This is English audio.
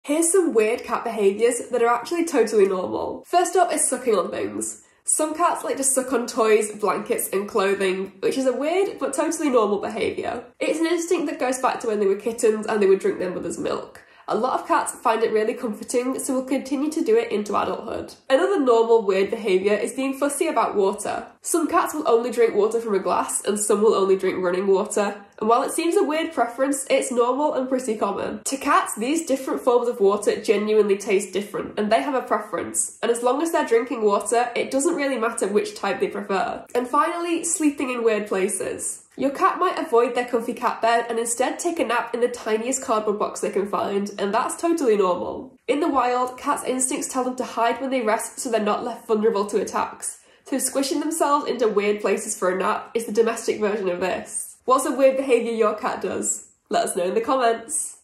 Here's some weird cat behaviours that are actually totally normal. First up is sucking on things. Some cats like to suck on toys, blankets and clothing, which is a weird but totally normal behaviour. It's an instinct that goes back to when they were kittens and they would drink their mother's milk. A lot of cats find it really comforting, so will continue to do it into adulthood. Another normal weird behaviour is being fussy about water. Some cats will only drink water from a glass and some will only drink running water. And while it seems a weird preference, it's normal and pretty common. To cats, these different forms of water genuinely taste different and they have a preference. And as long as they're drinking water, it doesn't really matter which type they prefer. And finally, sleeping in weird places. Your cat might avoid their comfy cat bed and instead take a nap in the tiniest cardboard box they can find, and that's totally normal. In the wild, cats' instincts tell them to hide when they rest so they're not left vulnerable to attacks. So squishing themselves into weird places for a nap is the domestic version of this. What's a weird behaviour your cat does? Let us know in the comments.